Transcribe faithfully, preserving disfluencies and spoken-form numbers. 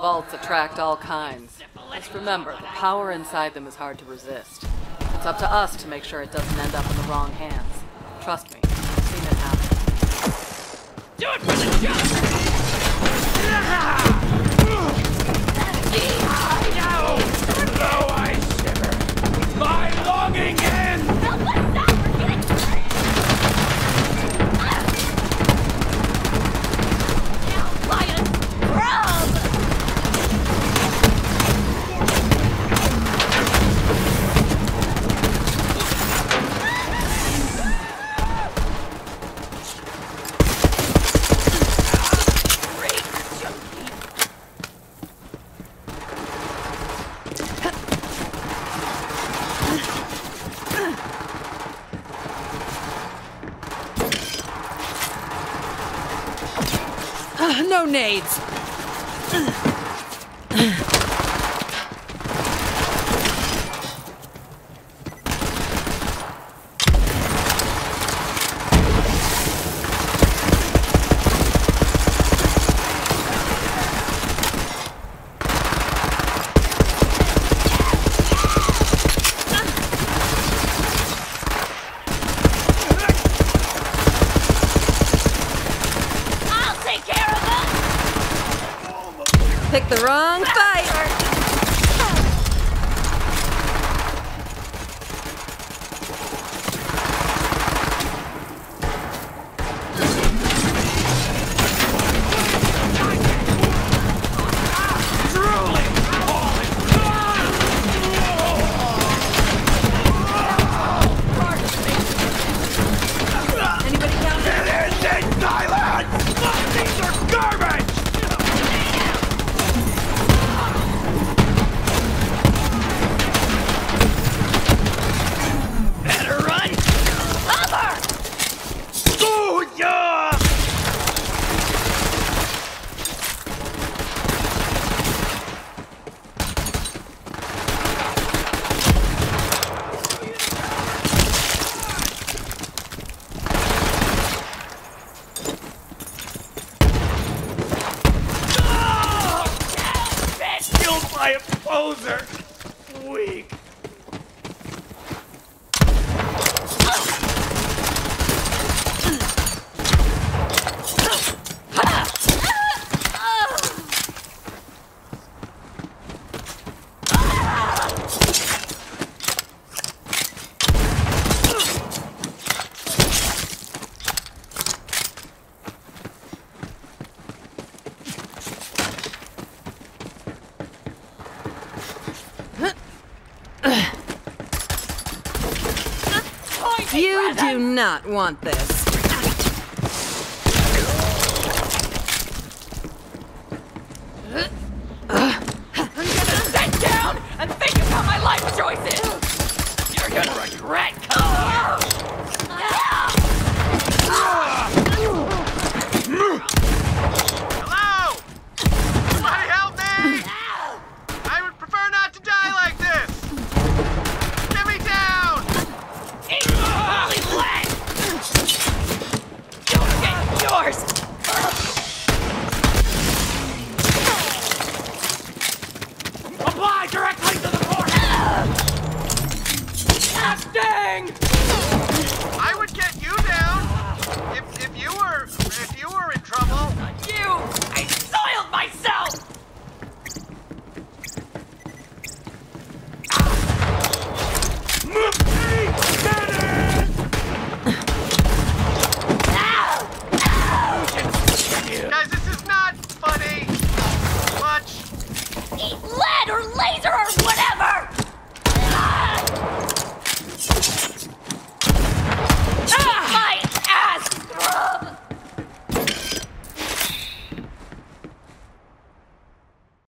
vaults attract all kinds. Just remember, the power inside them is hard to resist. It's up to us to make sure it doesn't end up in the wrong hands. Trust me, I've seen it happen. Do it for the jump! I know! Though I shiver, my longing ends! Help us out! We're getting hurt! Now, Lion, rub! No nades! Pick the wrong fight! Anybody count it? It is in silence! These are garbage! By a poser! Weak! You do not want this. I'm gonna sit down and think about my life choices! You're gonna regret coming here! Hello? Somebody help me! I would prefer not to die like this! Get me down! You'll get yours! Apply directly to the core! Ah, dang!